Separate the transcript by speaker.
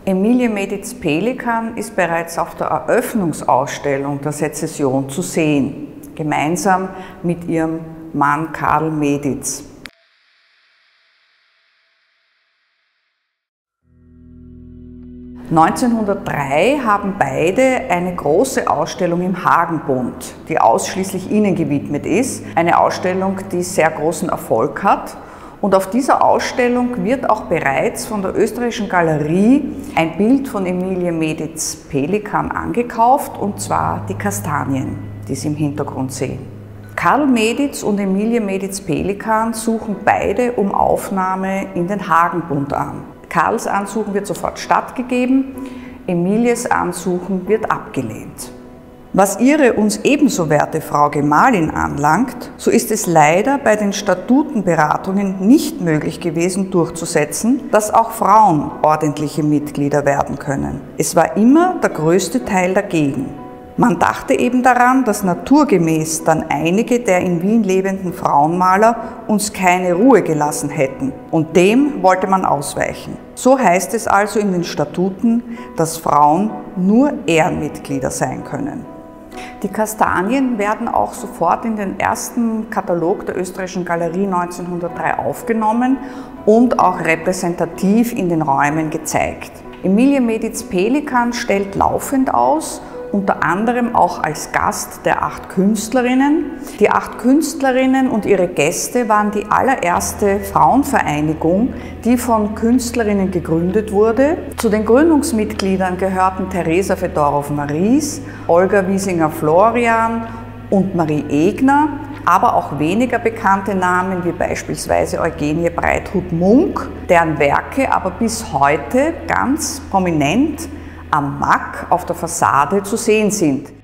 Speaker 1: Emilie Mediz-Pelikan ist bereits auf der Eröffnungsausstellung der Sezession zu sehen, gemeinsam mit ihrem Mann Karl Mediz. (1903) haben beide eine große Ausstellung im Hagenbund, die ausschließlich ihnen gewidmet ist. Eine Ausstellung, die sehr großen Erfolg hat. Und auf dieser Ausstellung wird auch bereits von der Österreichischen Galerie ein Bild von Emilie Mediz-Pelikan angekauft, und zwar die Kastanien, die Sie im Hintergrund sehen. Karl Mediz und Emilie Mediz-Pelikan suchen beide um Aufnahme in den Hagenbund an. Karls Ansuchen wird sofort stattgegeben, Emilies Ansuchen wird abgelehnt. Was ihre uns ebenso werte Frau Gemahlin anlangt, so ist es leider bei den Statutenberatungen nicht möglich gewesen durchzusetzen, dass auch Frauen ordentliche Mitglieder werden können. Es war immer der größte Teil dagegen. Man dachte eben daran, dass naturgemäß dann einige der in Wien lebenden Frauenmaler uns keine Ruhe gelassen hätten, und dem wollte man ausweichen. So heißt es also in den Statuten, dass Frauen nur Ehrenmitglieder sein können. Die Kastanien werden auch sofort in den ersten Katalog der Österreichischen Galerie 1903 aufgenommen und auch repräsentativ in den Räumen gezeigt. Emilie Mediz-Pelikan stellt laufend aus, unter anderem auch als Gast der 8 Künstlerinnen. Die 8 Künstlerinnen und ihre Gäste waren die allererste Frauenvereinigung, die von Künstlerinnen gegründet wurde. Zu den Gründungsmitgliedern gehörten Theresa Fedorow-Maries, Olga Wiesinger-Florian und Marie Egner, aber auch weniger bekannte Namen wie beispielsweise Eugenie Breithut-Munk, deren Werke aber bis heute ganz prominent am Mack auf der Fassade zu sehen sind.